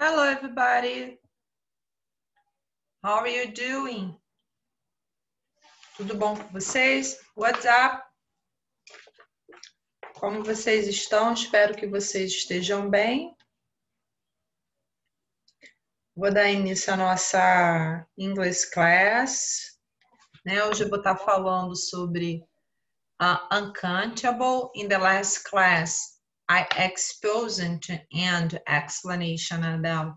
Hello, everybody. How are you doing? Tudo bom com vocês? What's up? Como vocês estão? Espero que vocês estejam bem. Vou dar início à nossa English class. Hoje eu vou estar falando sobre uncountable. In the last class, I exposed and explanation about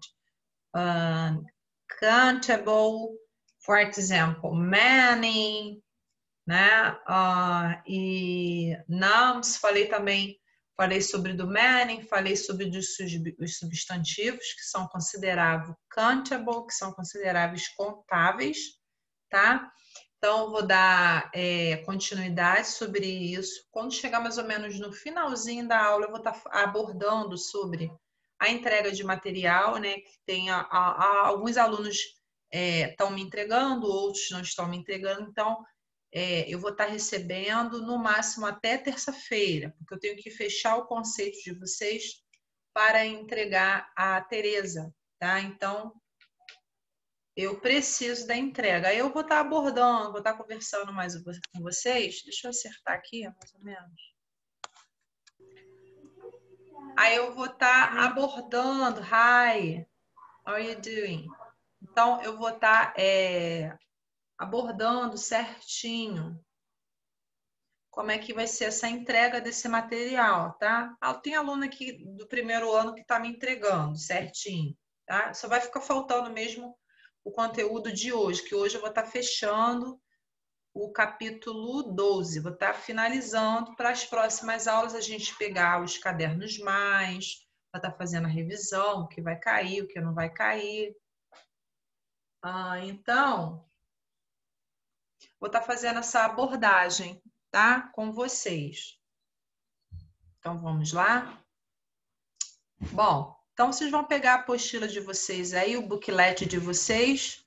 uncountable. For example, many, né? E nouns, falei sobre do many, falei sobre os substantivos que são considerados countable, que são consideráveis contáveis, tá? Então, vou dar continuidade sobre isso. Quando chegar mais ou menos no finalzinho da aula, eu vou estar abordando sobre a entrega de material, né? Que tem alguns alunos estão me entregando, outros não estão me entregando, então eu vou estar recebendo no máximo até terça-feira, porque eu tenho que fechar o conceito de vocês para entregar a Tereza, tá? Então, eu preciso da entrega. Aí eu vou estar abordando, vou estar conversando mais com vocês. Deixa eu acertar aqui, mais ou menos. Aí eu vou estar abordando. Hi, how are you doing? Então, eu vou estar abordando certinho como é que vai ser essa entrega desse material, tá? Tem aluno aqui do primeiro ano que está me entregando certinho, tá? Só vai ficar faltando mesmo o conteúdo de hoje, que hoje eu vou estar fechando o capítulo 12, vou estar finalizando para as próximas aulas a gente pegar os cadernos mais, vai estar fazendo a revisão, o que vai cair, o que não vai cair. Então, vou estar fazendo essa abordagem, tá? Com vocês. Então, vamos lá? Bom, então vocês vão pegar a apostila de vocês aí, o booklet de vocês,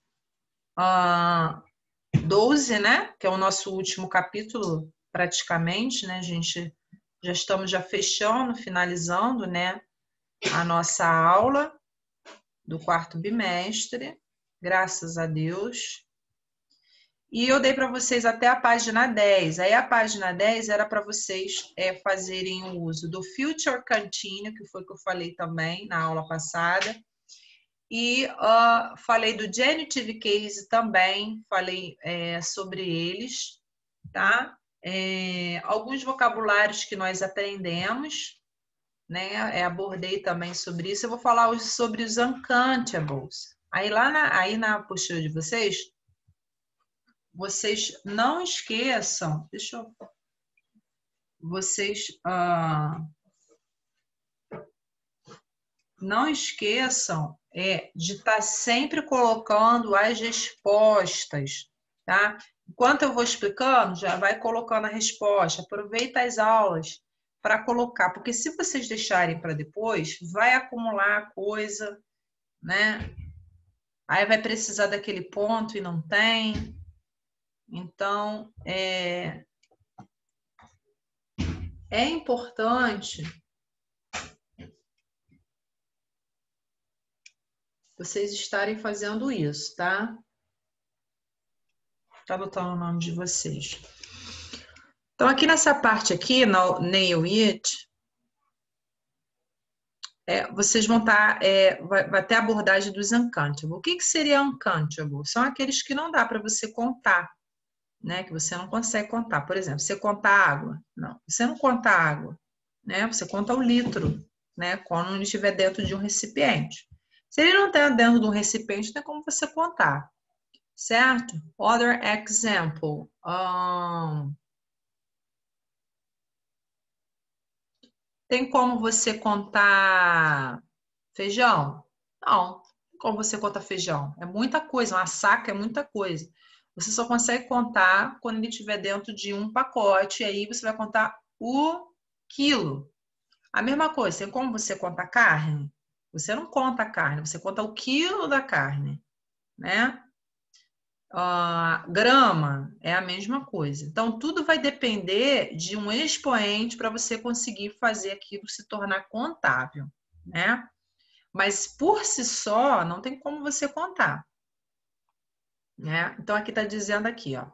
12, né? Que é o nosso último capítulo, praticamente, né? A gente já estamos fechando, finalizando, né? A nossa aula do quarto bimestre, graças a Deus. E eu dei para vocês até a página 10. Aí a página 10 era para vocês fazerem o uso do future continuous, que foi o que eu falei também na aula passada. E falei do genitive case também, falei sobre eles, tá? Alguns vocabulários que nós aprendemos, né? Abordei também sobre isso. Eu vou falar hoje sobre os uncountables. Aí na apostila de vocês não esqueçam, não esqueçam de estar sempre colocando as respostas, tá? Enquanto eu vou explicando, já vai colocando a resposta. Aproveita as aulas para colocar, porque se vocês deixarem para depois, vai acumular coisa, né? Aí vai precisar daquele ponto e não tem. Então, é importante vocês estarem fazendo isso, tá? Tá botando o nome de vocês. Então, aqui nessa parte aqui, no Nail It, vocês vão estar, vai ter a abordagem dos uncountable. O que seria uncountable? São aqueles que não dá para você contar, né? Que você não consegue contar. Por exemplo, você conta água. Não, você não conta água, né? Você conta o litro, né? Quando ele estiver dentro de um recipiente. Se ele não está dentro de um recipiente, não tem como você contar, certo? Other example. Tem como você contar feijão? Não. Tem como você contar feijão? É muita coisa, uma saca é muita coisa. Você só consegue contar quando ele estiver dentro de um pacote, e aí você vai contar o quilo. A mesma coisa, tem como você contar carne? Você não conta a carne, você conta o quilo da carne, né? Grama é a mesma coisa. Então, tudo vai depender de um expoente para você conseguir fazer aquilo se tornar contável, né? Mas por si só, não tem como você contar, né? Então, aqui está dizendo aqui, ó.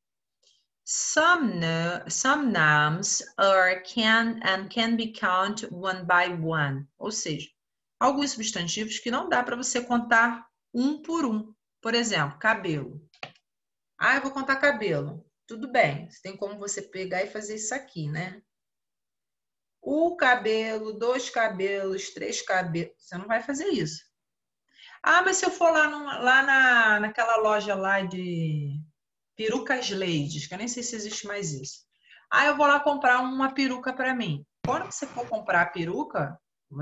Some nouns are can be counted one by one. Ou seja, alguns substantivos que não dá para você contar um por um. Por exemplo, cabelo. Ah, eu vou contar cabelo. Tudo bem, tem como você pegar e fazer isso aqui, né? O cabelo, 2 cabelos, 3 cabelos. Você não vai fazer isso. Ah, mas se eu for naquela loja lá de perucas ladies, que eu nem sei se existe mais isso. Ah, eu vou lá comprar uma peruca para mim. Quando você for comprar a peruca,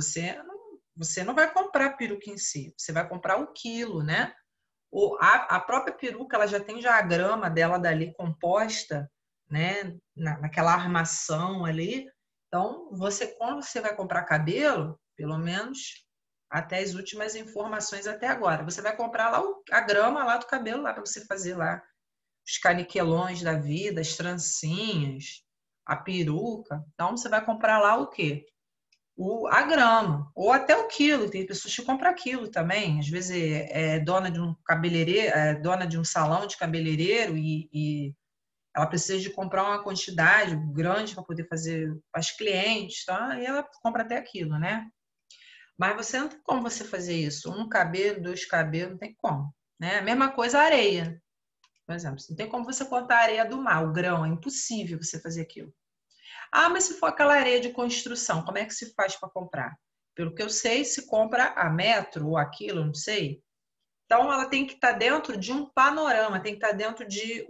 você não vai comprar a peruca em si, você vai comprar o quilo, né? A própria peruca, ela já tem já a grama dela dali composta, né? Naquela armação ali. Então, quando você vai comprar cabelo, pelo menos até as últimas informações até agora, você vai comprar lá a grama lá do cabelo lá para você fazer lá os caniquelões da vida, as trancinhas, a peruca. Então, você vai comprar lá o quê? A grama, ou até o quilo. Tem pessoas que compram quilo também. Às vezes é dona de um cabeleireiro, é dona de um salão de cabeleireiro e ela precisa de comprar uma quantidade grande para poder fazer as clientes, tá? E ela compra até aquilo, né? Mas você não tem como você fazer isso. Um cabelo, 2 cabelos, não tem como. Né? A mesma coisa a areia. Por exemplo, não tem como você contar a areia do mar, o grão, é impossível você fazer aquilo. Ah, mas se for aquela areia de construção, como é que se faz para comprar? Pelo que eu sei, se compra a metro ou aquilo, não sei. Então, ela tem que estar dentro de um panorama, tem que estar dentro de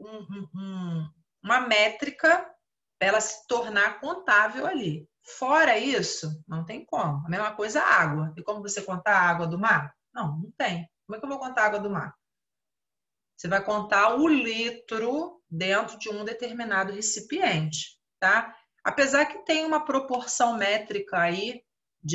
uma métrica para ela se tornar contável ali. Fora isso, não tem como. A mesma coisa a água. Tem como você contar a água do mar? Não, não tem. Como é que eu vou contar a água do mar? Você vai contar o litro dentro de um determinado recipiente, tá? Apesar que tem uma proporção métrica aí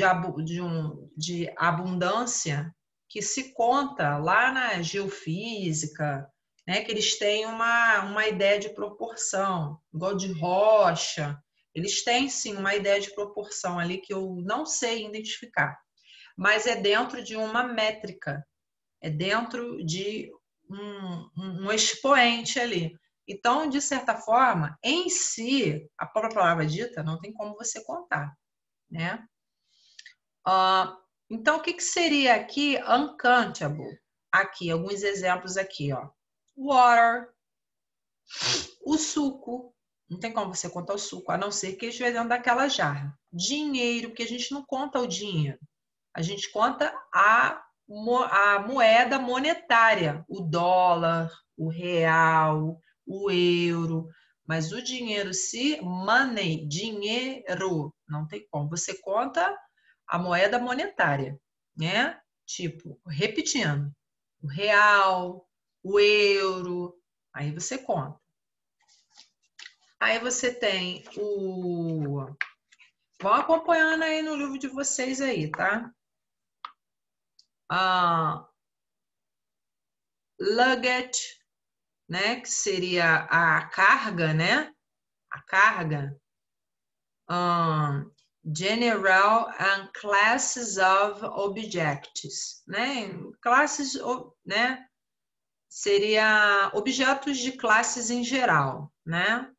de abundância que se conta lá na geofísica, né? Que eles têm uma ideia de proporção, igual de rocha. Eles têm sim uma ideia de proporção ali que eu não sei identificar, mas é dentro de uma métrica, é dentro de um expoente ali. Então, de certa forma, em si, a própria palavra dita não tem como você contar, né? Então, o que seria aqui uncountable? Aqui, alguns exemplos aqui, ó. Water, o suco. Não tem como você contar o suco, a não ser que esteja dentro daquela jarra. Dinheiro, porque a gente não conta o dinheiro. A gente conta a moeda monetária, o dólar, o real, o euro, mas o dinheiro, se money, dinheiro, não tem como. Você conta a moeda monetária, né? Tipo, repetindo, o real, o euro, aí você conta. Aí você tem o... Vão acompanhando aí no livro de vocês aí, tá? Luggage, né, que seria a carga, né? A carga. General and classes of objects, né? Classes, né? Seria objetos de classes em geral, né?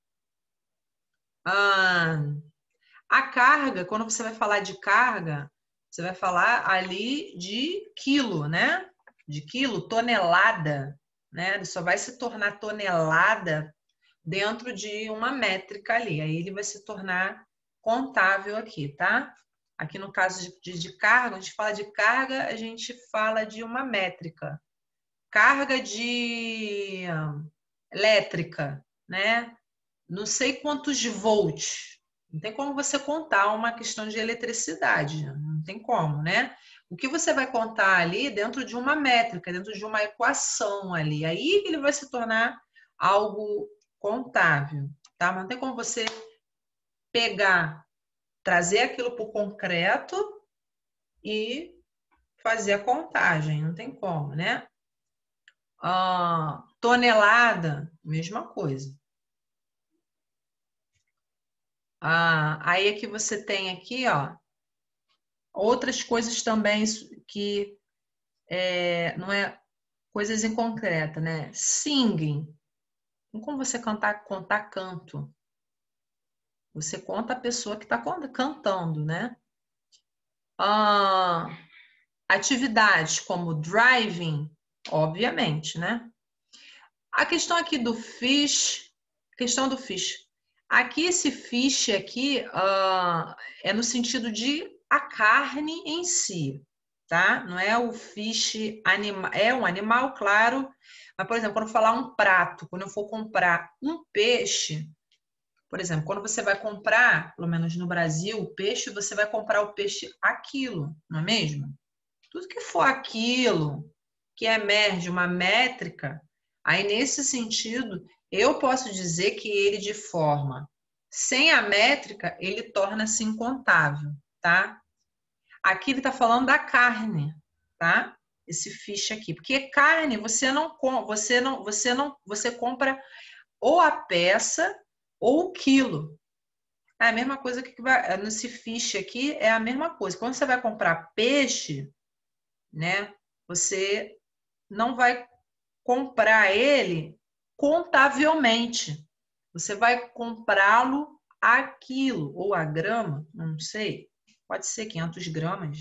A carga, quando você vai falar de carga, você vai falar ali de quilo, né? De quilo, tonelada, né? Ele só vai se tornar tonelada dentro de uma métrica ali. Aí ele vai se tornar contável aqui, tá? Aqui no caso de carga, a gente fala de carga, a gente fala de uma métrica. Carga de elétrica, né? Não sei quantos volts. Não tem como você contar uma questão de eletricidade. Não tem como, né? O que você vai contar ali dentro de uma métrica, dentro de uma equação ali. Aí ele vai se tornar algo contável, tá? Mas não tem como você pegar, trazer aquilo para o concreto e fazer a contagem. Não tem como, né? Tonelada, mesma coisa. Aí é que você tem aqui, ó, outras coisas também que não é coisas em concreto, né? Singing. Como você contar canto? Você conta a pessoa que está cantando, né? Atividades como driving, obviamente, né? A questão aqui do fish, Aqui esse fish aqui é no sentido de a carne em si, tá? Não é o fish animal, é um animal, claro, mas por exemplo, quando eu falar um prato, quando eu for comprar um peixe, por exemplo, quando você vai comprar, pelo menos no Brasil, o peixe, você vai comprar o peixe a quilo, não é mesmo? Tudo que for aquilo que emerge uma métrica, aí nesse sentido, eu posso dizer que ele de forma sem a métrica, ele torna-se incontável, tá? Aqui ele está falando da carne, tá? Esse fish aqui, porque carne você compra ou a peça ou o quilo. É a mesma coisa que vai nesse fish aqui, é a mesma coisa. Quando você vai comprar peixe, né? Você não vai comprar ele contavelmente. Você vai comprá-lo a quilo ou a grama, não sei. Pode ser 500 gramas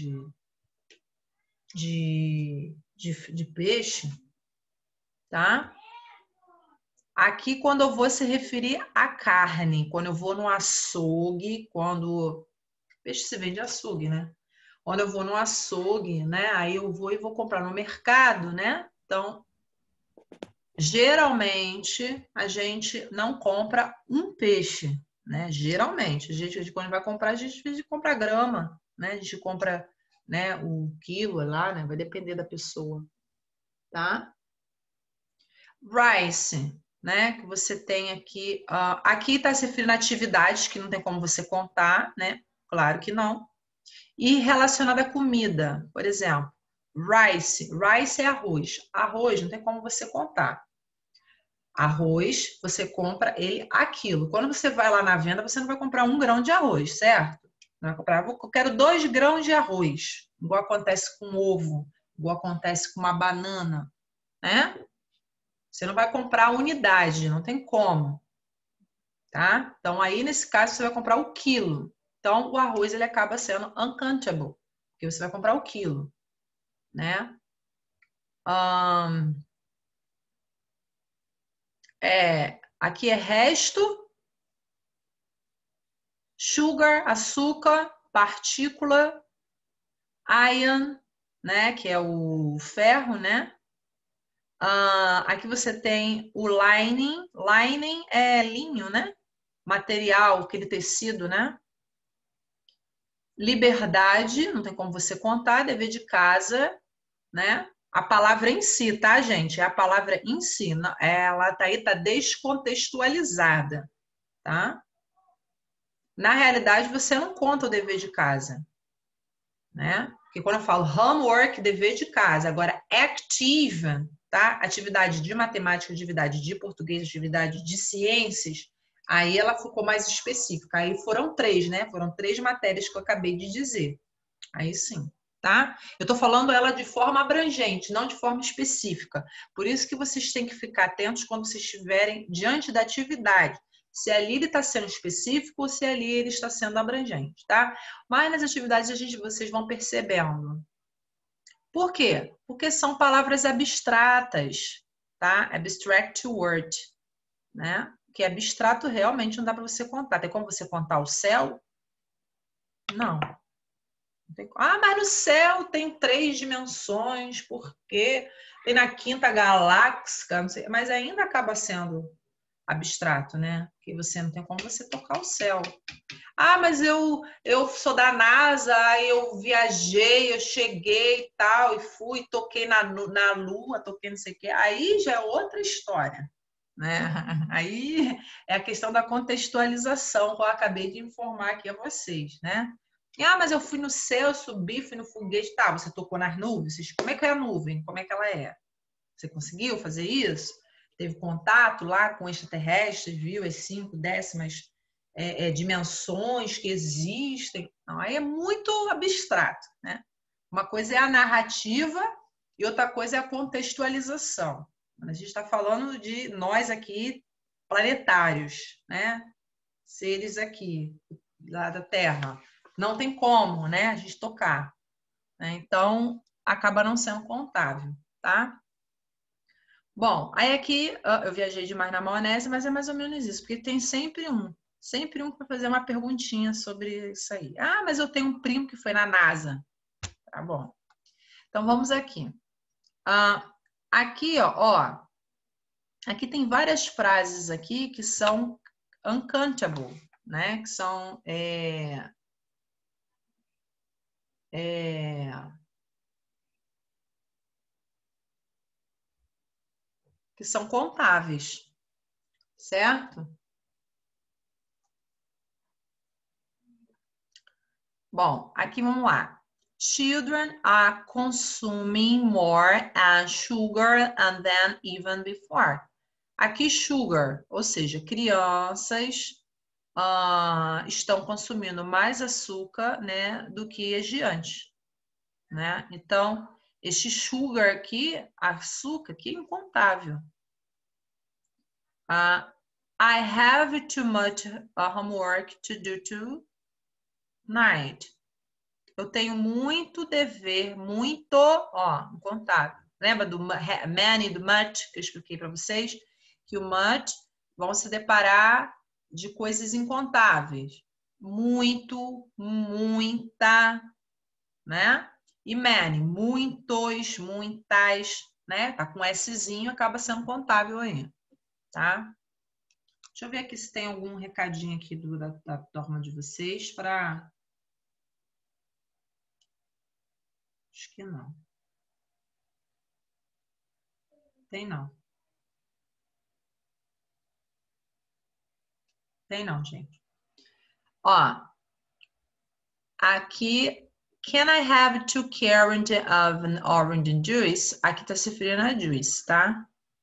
de peixe, tá? Aqui, quando eu vou se referir à carne, quando eu vou no açougue, peixe se vende açougue, né? Quando eu vou no açougue, né? Aí eu vou e vou comprar no mercado, né? Então, geralmente, a gente não compra um peixe, né? Geralmente, quando vai comprar, a gente compra grama, né? A gente compra, né, o quilo lá, né? Vai depender da pessoa, tá? Rice, né? Que você tem aqui. Aqui está se referindo a atividades que não tem como você contar, né? Claro que não. E relacionada à comida, por exemplo, rice. Rice é arroz. Arroz não tem como você contar. Arroz, você compra ele a quilo. Quando você vai lá na venda, você não vai comprar 1 grão de arroz, certo? Não vai comprar, eu quero 2 grãos de arroz, igual acontece com ovo, igual acontece com uma banana, né? Você não vai comprar unidade, não tem como, tá? Então, aí, nesse caso, você vai comprar o quilo. Então, o arroz, ele acaba sendo uncountable, porque você vai comprar o quilo, né? Aqui é resto, sugar, açúcar, partícula, iron, né? Que é o ferro, né? Aqui você tem o lining. Lining é linho, né? Material, aquele tecido, né? Liberdade, não tem como você contar, dever de casa, né? A palavra em si, tá, gente? É a palavra em si, ela tá aí, tá descontextualizada, tá? Na realidade, você não conta o dever de casa, né? Porque quando eu falo homework, dever de casa, agora active, tá? Atividade de matemática, atividade de português, atividade de ciências, aí ela ficou mais específica. Aí foram 3, né? Foram 3 matérias que eu acabei de dizer. Aí sim, tá? Eu tô falando ela de forma abrangente, não de forma específica. Por isso que vocês têm que ficar atentos quando vocês estiverem diante da atividade. Se ali ele está sendo específico ou se ali ele está sendo abrangente, tá? Mas nas atividades vocês vão percebendo. Por quê? Porque são palavras abstratas, tá? Abstract word, né? Que abstrato realmente não dá para você contar. Tem como você contar o céu? Não. Mas no céu tem 3 dimensões, porque tem na quinta galáxia, não sei, mas ainda acaba sendo abstrato, né? Porque você não tem como você tocar o céu. Mas eu sou da NASA, eu viajei, eu cheguei e tal, e fui, toquei na Lua, toquei não sei o quê. Aí já é outra história, né? Aí é a questão da contextualização que eu acabei de informar aqui a vocês, né? Mas eu fui no céu, subi, fui no foguete. Tá, você tocou nas nuvens? Como é que é a nuvem? Como é que ela é? Você conseguiu fazer isso? Teve contato lá com extraterrestres, viu as 5 décimas dimensões que existem. Não, aí é muito abstrato, né? Uma coisa é a narrativa e outra coisa é a contextualização. A gente está falando de nós aqui, planetários, né? Seres aqui, lá da Terra. Não tem como, né, a gente tocar. Né? Então, acaba não sendo contável, tá? Bom, aí aqui eu viajei demais na maionese, mas é mais ou menos isso, porque tem sempre um para fazer uma perguntinha sobre isso aí. Ah, mas eu tenho um primo que foi na NASA. Tá bom. Então, vamos aqui. Aqui, ó, aqui tem várias frases aqui que são uncountable, né? Que são que são contáveis, certo? Bom, aqui vamos lá. Children are consuming more sugar than even before. Aqui, sugar, ou seja, crianças estão consumindo mais açúcar, né, do que as de antes, né? Então, este sugar aqui, açúcar aqui, é incontável. I have too much homework to do tonight. Eu tenho muito dever, muito, ó, incontável. Lembra do man e do much que eu expliquei para vocês? Que o much vão se deparar de coisas incontáveis. Muito, muita, né? E many, muitos, muitas, né? Tá com Szinho, acaba sendo contável aí, tá? Deixa eu ver aqui se tem algum recadinho aqui da turma de vocês para... Acho que não. Tem não. Tem não, gente. Ó, aqui, can I have 2 carrot of an orange juice? Aqui tá se referindo a juice, tá?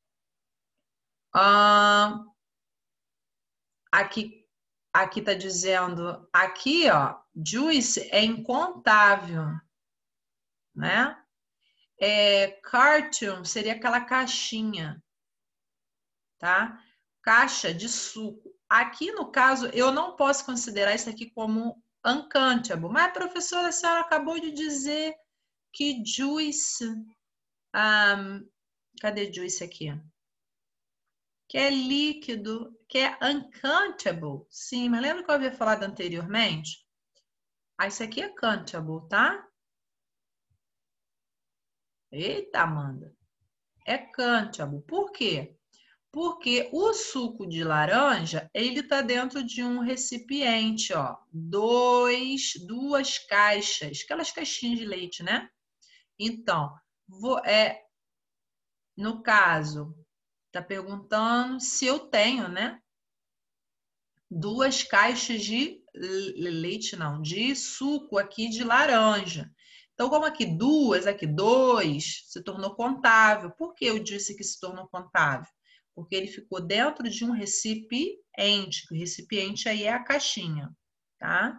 Aqui tá dizendo, aqui, ó, juice é incontável, né? Cartoon seria aquela caixinha, tá? Caixa de suco. Aqui, no caso, eu não posso considerar isso aqui como uncountable. Mas, professora, a senhora acabou de dizer que juice... cadê juice aqui? Que é líquido, que é uncountable. Sim, mas lembra que eu havia falado anteriormente? Isso aqui é countable, tá? Eita, Amanda. É countable. Por quê? Porque o suco de laranja, ele tá dentro de um recipiente, ó. Duas caixas, aquelas caixinhas de leite, né? Então, no caso, tá perguntando se eu tenho, né? 2 caixas de leite, não, de suco aqui de laranja. Então, como aqui 2, aqui 2, se tornou contável. Por que eu disse que se tornou contável? Porque ele ficou dentro de um recipiente. O recipiente aí é a caixinha, tá?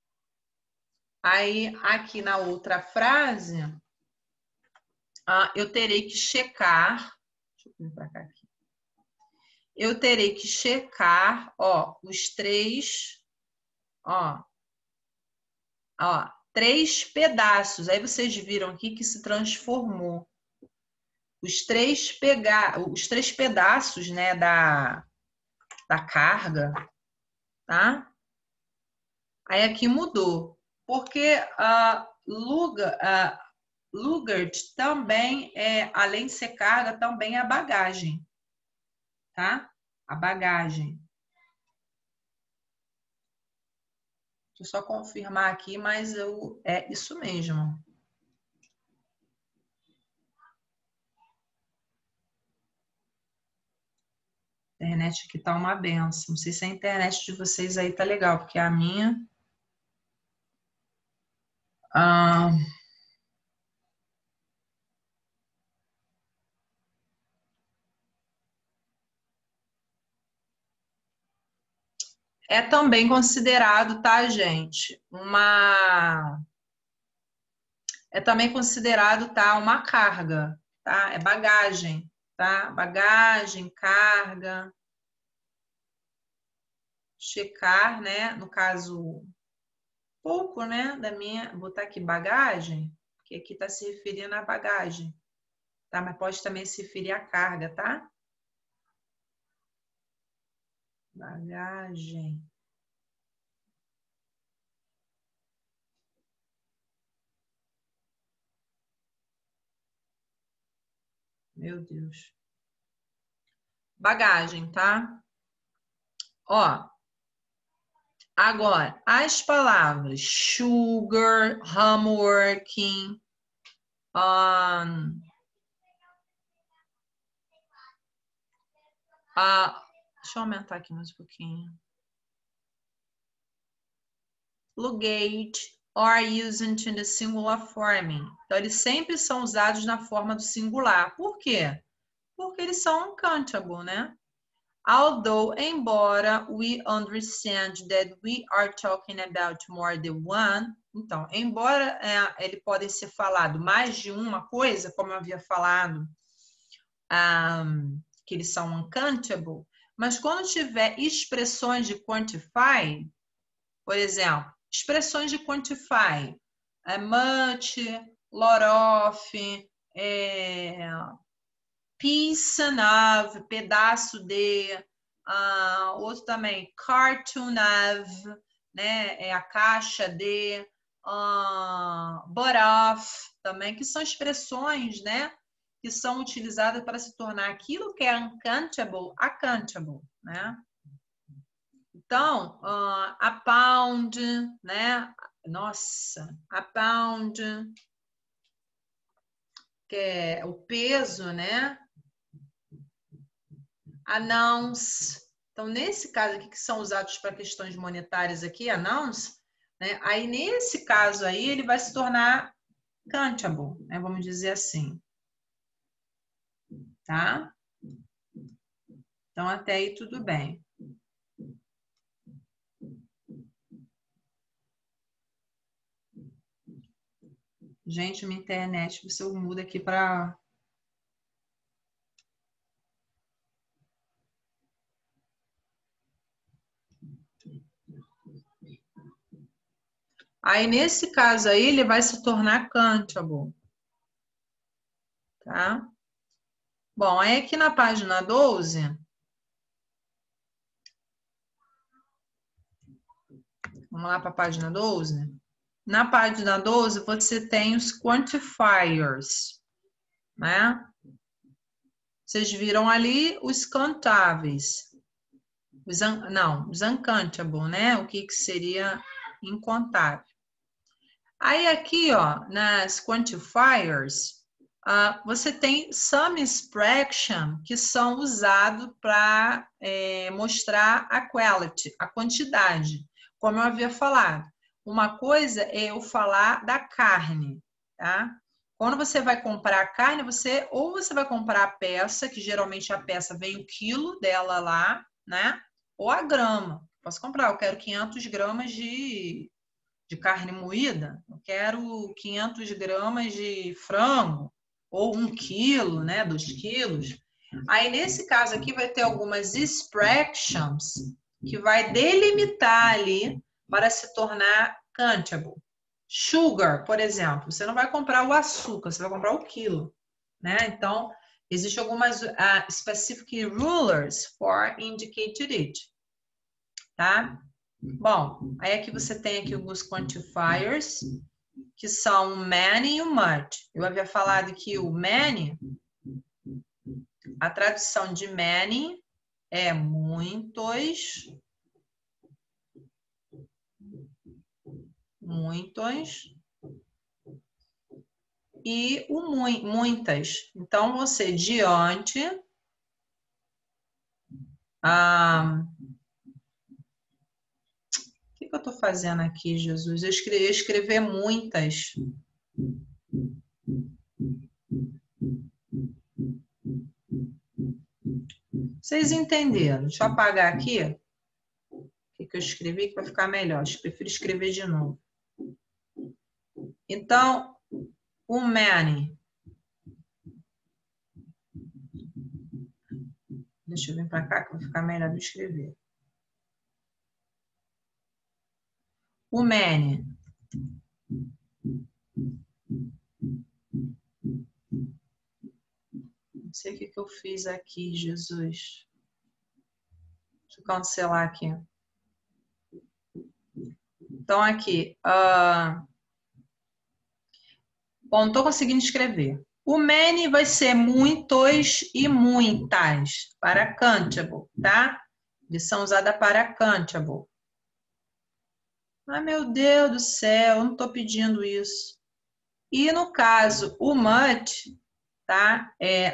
Aí, aqui na outra frase, eu terei que checar. Deixa eu vir para cá aqui. Eu terei que checar, ó, os 3, ó, 3 pedaços. Aí vocês viram aqui que se transformou. Os 3 pedaços, né, da carga, tá? Aí aqui mudou. Porque luggage também além de ser carga, também é a bagagem, tá? A bagagem. Deixa eu só confirmar aqui, mas é isso mesmo. A internet aqui tá uma benção. Não sei se a internet de vocês aí tá legal, porque a minha... É também considerado, tá, gente? É também considerado, tá, uma carga, tá? É bagagem, tá? Bagagem, carga. Checar, né? No caso, pouco, né? Da minha, vou botar aqui bagagem, porque aqui está se referindo à bagagem, tá? Mas pode também se referir à carga, tá? Bagagem. Meu Deus. Bagagem, tá? Ó, agora, as palavras sugar, homeworking, deixa eu aumentar aqui mais um pouquinho. Luggage are used in the singular forming. Então, eles sempre são usados na forma do singular. Por quê? Porque eles são uncountable, né? Although, embora we understand that we are talking about more than one, então, embora ele podem ser falado mais de uma coisa, como eu havia falado, que eles são uncountable, mas quando tiver expressões de quantify, por exemplo, expressões de quantify, much, lot of, piece of, pedaço de, outro também, cartoon of, né, é a caixa de, but of, também, que são expressões, né, que são utilizadas para se tornar aquilo que é uncountable, accountable, né? Então, a pound, né? Nossa, a pound, que é o peso, né? Announce. Então, nesse caso aqui, que são usados para questões monetárias aqui, announce, né? Aí, nesse caso aí, ele vai se tornar countable, né? Vamos dizer assim. Tá? Então, até aí tudo bem. Gente, minha internet, você muda aqui para... Aí, nesse caso aí, ele vai se tornar countable. Tá? Bom, aí aqui na página 12, vamos lá para a página 12. Na página 12, você tem os quantifiers, né? Vocês viram ali os contáveis. Os uncountable, né? O que seria incontável. Aí aqui, ó, nas quantifiers, você tem some expression que são usados para mostrar a quality, a quantidade. Como eu havia falado, uma coisa é eu falar da carne, tá? Quando você vai comprar a carne, ou você vai comprar a peça, que geralmente a peça vem o quilo dela lá, né? Ou a grama. Posso comprar, eu quero 500 gramas de carne moída, eu quero 500 gramas de frango, ou 1 quilo, né, 2 quilos. Aí, nesse caso aqui, vai ter algumas expressions que vai delimitar ali para se tornar countable. Sugar, por exemplo, você não vai comprar o açúcar, você vai comprar o quilo, né? Então, existem algumas specific rulers for indicated it, tá? Bom, aí aqui você tem aqui alguns quantifiers, que são o many e o much. Eu havia falado que o many, a tradução de many é muitos, e o muitas. Então, você diante, o que eu estou fazendo aqui, Jesus? Eu escrever muitas. Vocês entenderam? Deixa eu apagar aqui. O que eu escrevi que vai ficar melhor? Eu prefiro escrever de novo. Então, o many. Deixa eu vir para cá que vai ficar melhor de escrever. O many. Não sei o que eu fiz aqui, Jesus. Deixa eu cancelar aqui. Então, aqui. Bom, não estou conseguindo escrever. O many vai ser muitos e muitas. Para countable, tá? Lição usada para countable. Ah, meu Deus do céu, eu não estou pedindo isso. E no caso, o much, tá?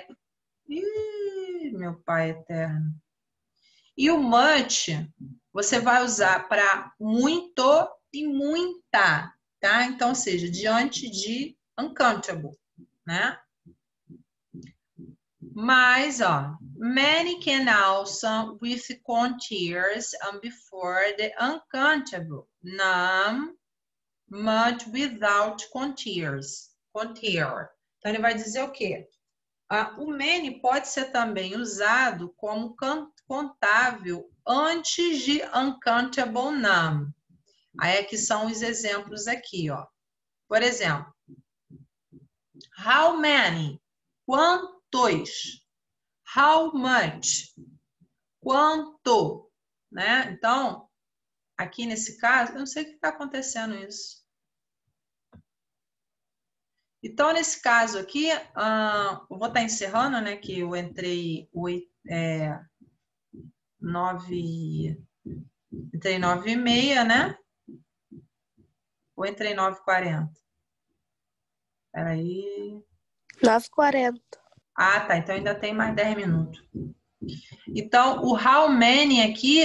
Ih, meu pai eterno. E o much, você vai usar para muito e muita, tá? Então, ou seja, diante de uncountable, né? Mas, ó, many can also with contiers and before the uncountable. None, much without contiers. Contier. Então, ele vai dizer o quê? O many pode ser também usado como contável antes de uncountable none. Aí aqui são os exemplos aqui, ó. Por exemplo, how many? Quantos? How much? Quanto? Né? Então, aqui nesse caso, eu não sei o que está acontecendo isso. Então, nesse caso aqui, eu vou estar encerrando, né? Que eu entrei 9h30, né? Ou entrei 9h40? Peraí. 9h40. Ah, tá. Então ainda tem mais 10 minutos. Então, o how many aqui,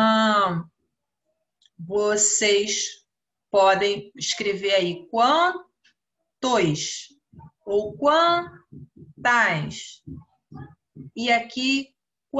vocês podem escrever aí quantos ou quantas. E aqui,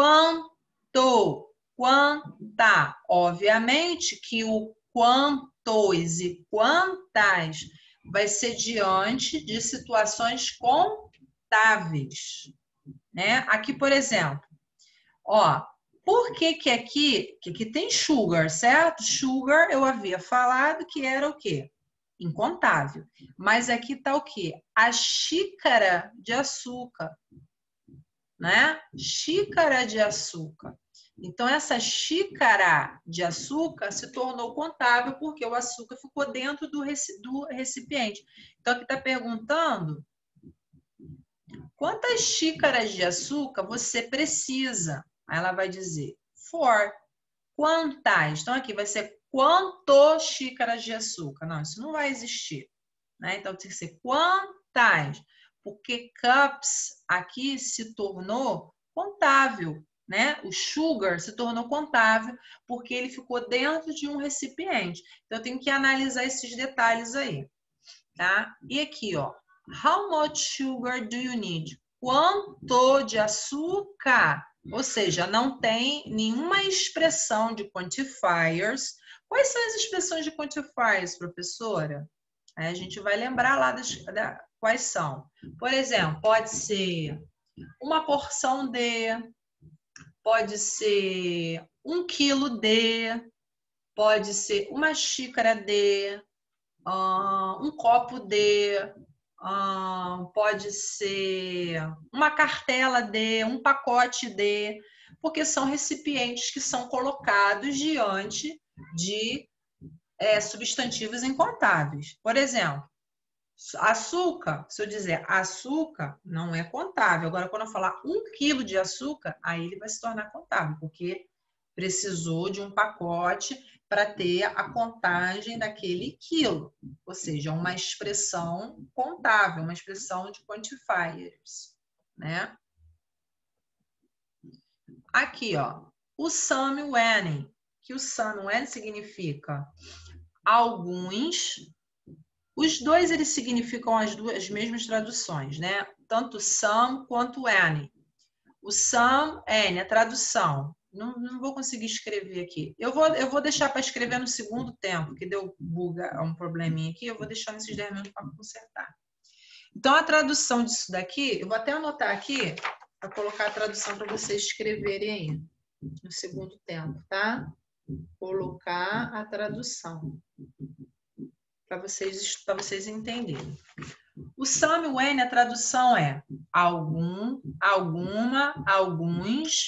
quanto, quanta. Obviamente que o quantos e quantas vai ser diante de situações contáveis, né? Aqui, por exemplo, ó, por que aqui tem sugar, certo? Sugar, eu havia falado que era o quê? Incontável. Mas aqui está o quê? A xícara de açúcar, né? Xícara de açúcar. Então, essa xícara de açúcar se tornou contável porque o açúcar ficou dentro do recipiente. Então, aqui está perguntando quantas xícaras de açúcar você precisa? Aí ela vai dizer, for. Quantas? Então, aqui vai ser quantas xícaras de açúcar? Não, isso não vai existir, né? Então, tem que ser quantas, porque cups aqui se tornou contável, né? O sugar se tornou contável porque ele ficou dentro de um recipiente. Então, eu tenho que analisar esses detalhes aí, tá? E aqui, ó, how much sugar do you need? Quanto de açúcar? Ou seja, não tem nenhuma expressão de quantifiers. Quais são as expressões de quantifiers, professora? Aí a gente vai lembrar lá quais são. Por exemplo, pode ser uma porção de, pode ser 1 quilo de, pode ser uma xícara de, um copo de, pode ser uma cartela de, um pacote de, porque são recipientes que são colocados diante de substantivos incontáveis. Por exemplo, açúcar, se eu dizer açúcar, não é contável. Agora, quando eu falar 1 quilo de açúcar, aí ele vai se tornar contável, porque precisou de um pacote para ter a contagem daquele quilo. Ou seja, uma expressão contável, uma expressão de quantifiers, né? Aqui, ó, o some when, que o some when significa alguns. Os dois, eles significam as mesmas traduções, né? Tanto some quanto any. O some, any, a tradução. Não vou conseguir escrever aqui. Eu vou deixar para escrever no segundo tempo, que deu buga, um probleminha aqui. Eu vou deixar nesses 10 minutos para consertar. Então, a tradução disso daqui, eu vou até anotar aqui, para colocar a tradução para vocês escreverem aí, no segundo tempo, tá? Colocar a tradução, para vocês entenderem. O some e o any, a tradução é algum, alguma, alguns,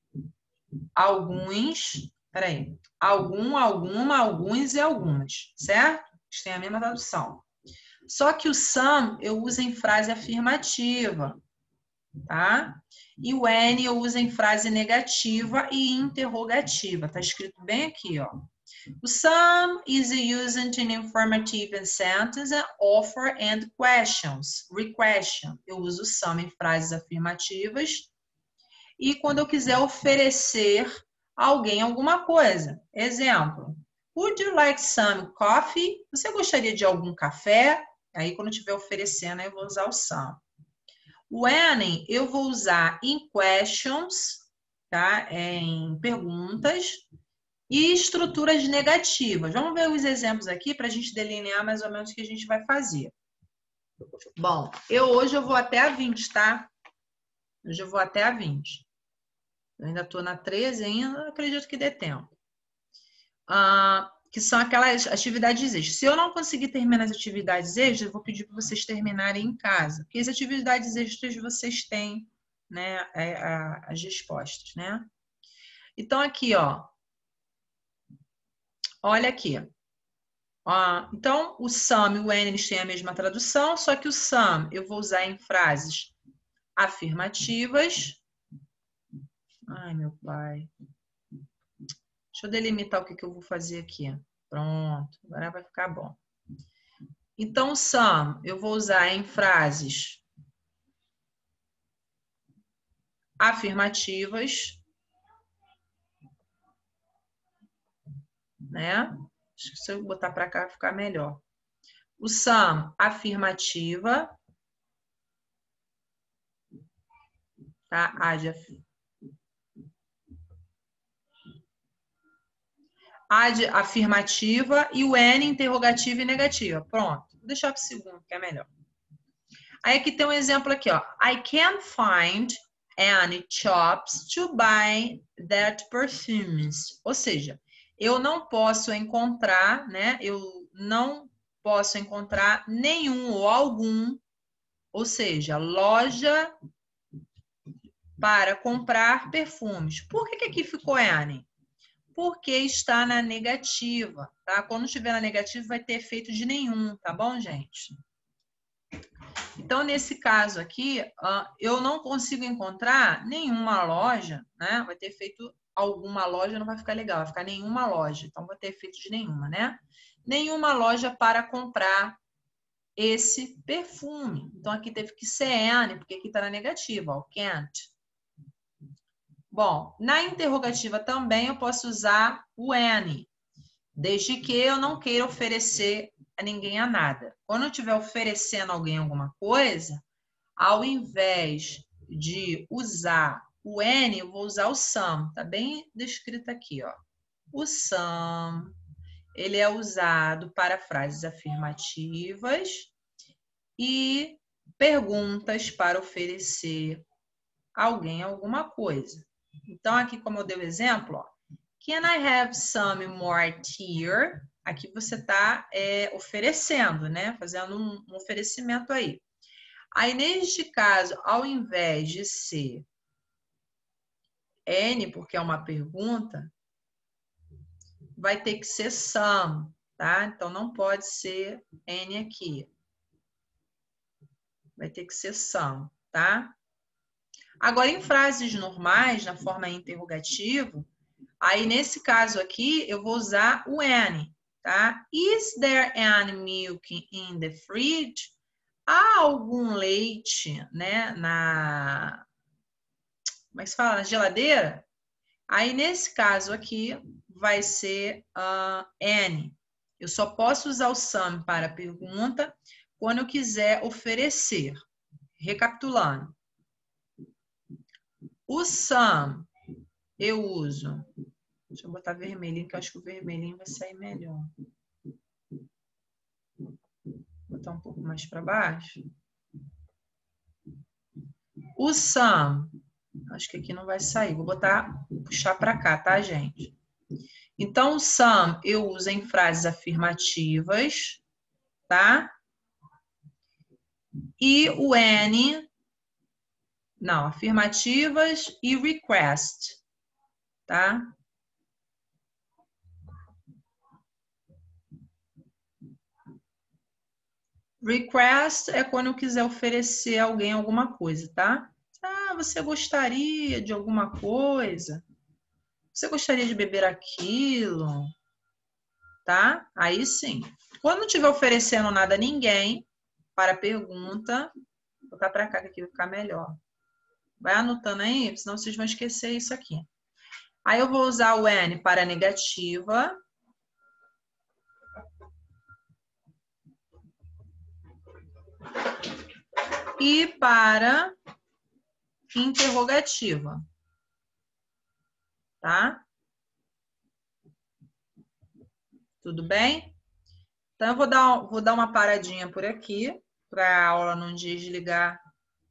peraí, algum, alguma, alguns e algumas, certo? Eles têm a mesma tradução. Só que o some eu uso em frase afirmativa, tá? E o any eu uso em frase negativa e interrogativa. Tá escrito bem aqui, ó. O some is used in informative sentences, offer and questions. Requestion. Eu uso o some em frases afirmativas. E quando eu quiser oferecer a alguém alguma coisa. Exemplo. Would you like some coffee? Você gostaria de algum café? Aí, quando eu estiver oferecendo, eu vou usar o some. O any eu vou usar em questions, tá? Em perguntas. E estruturas negativas. Vamos ver os exemplos aqui para a gente delinear mais ou menos o que a gente vai fazer. Bom, hoje eu vou até a 20, tá? Hoje eu vou até a 20. Eu ainda estou na 13 ainda, acredito que dê tempo. Que são aquelas atividades extras. Se eu não conseguir terminar as atividades extras, eu vou pedir para vocês terminarem em casa. Porque as atividades extras vocês têm, né, as respostas, né? Então, aqui, ó. Olha aqui. Então, o some e o any eles têm a mesma tradução, só que o some eu vou usar em frases afirmativas. Ai, meu pai. Deixa eu delimitar o que eu vou fazer aqui. Pronto, agora vai ficar bom. Então, o some eu vou usar em frases afirmativas, né? Acho que se eu botar para cá vai ficar melhor. O some afirmativa, tá? Ad afirmativa e o N interrogativa e negativa. Pronto. Vou deixar para o segundo, que é melhor. Aí aqui tem um exemplo aqui, ó. I can't find any shops to buy that perfumes. Ou seja, eu não posso encontrar, né? Eu não posso encontrar nenhum ou algum, ou seja, loja para comprar perfumes. Por que aqui ficou N? Porque está na negativa, tá? Quando estiver na negativa, vai ter efeito de nenhum, tá bom, gente? Então, nesse caso aqui, eu não consigo encontrar nenhuma loja, né? Vai ter efeito alguma loja, não vai ficar legal, vai ficar nenhuma loja. Então, vai ter efeito de nenhuma, né? Nenhuma loja para comprar esse perfume. Então, aqui teve que ser N, porque aqui está na negativa, ó, can't. Bom, na interrogativa também eu posso usar o any, desde que eu não queira oferecer a ninguém a nada. Quando eu estiver oferecendo a alguém alguma coisa, ao invés de usar o any, eu vou usar o some. Tá bem descrito aqui, ó. O some, ele é usado para frases afirmativas e perguntas para oferecer a alguém alguma coisa. Então, aqui como eu dei o exemplo, ó, can I have some more tea? Aqui você está oferecendo, né? Fazendo um oferecimento aí. Aí, neste caso, ao invés de ser N, porque é uma pergunta, vai ter que ser some, tá? Então, não pode ser N aqui. Vai ter que ser some, tá? Agora, em frases normais, na forma interrogativa, aí nesse caso aqui, eu vou usar o any, tá? Is there any milk in the fridge? Há algum leite, né, como é que se fala? Na geladeira? Aí, nesse caso aqui, vai ser any. Eu só posso usar o some para pergunta quando eu quiser oferecer. Recapitulando. O some eu uso. Deixa eu botar vermelhinho, que eu acho que o vermelhinho vai sair melhor. Vou botar um pouco mais para baixo. O some, acho que aqui não vai sair. Vou puxar para cá, tá, gente? Então, o some eu uso em frases afirmativas, tá? E o any, não, afirmativas e request, tá? Request é quando eu quiser oferecer a alguém alguma coisa, tá? Ah, você gostaria de alguma coisa? Você gostaria de beber aquilo? Tá? Aí sim. Quando não estiver oferecendo nada a ninguém, para a pergunta, vou botar para cá que aqui vai ficar melhor. Vai anotando aí, senão vocês vão esquecer isso aqui. Aí eu vou usar o N para negativa. E para interrogativa. Tá? Tudo bem? Então, eu vou dar uma paradinha por aqui, para a aula não desligar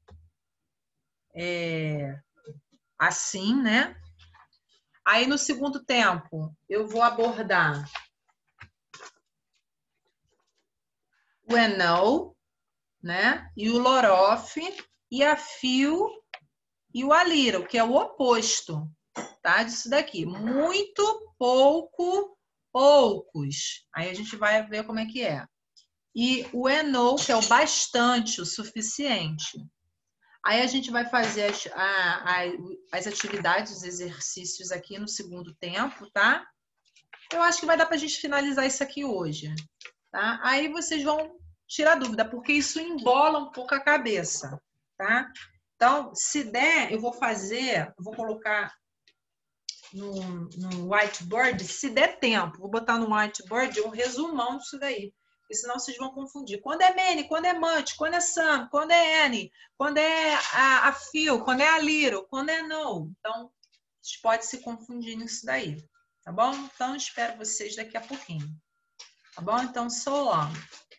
assim, né? Aí, no segundo tempo, eu vou abordar o know, né? E o lot of, e a few e o a little, que é o oposto, tá? Disso daqui. Muito, pouco, poucos. Aí a gente vai ver como é que é. E o know, que é o bastante, o suficiente. Aí a gente vai fazer as atividades, os exercícios aqui no segundo tempo, tá? Eu acho que vai dar para a gente finalizar isso aqui hoje, tá? Aí vocês vão tirar dúvida, porque isso embola um pouco a cabeça, tá? Então, se der, eu vou colocar no whiteboard, se der tempo, vou botar no whiteboard um resumão disso daí. Porque senão vocês vão confundir. Quando é many, quando é much, quando é some, quando é any, quando é a few, quando é a little, quando é no. Então, vocês podem se confundir nisso daí. Tá bom? Então, espero vocês daqui a pouquinho. Tá bom? Então, so long.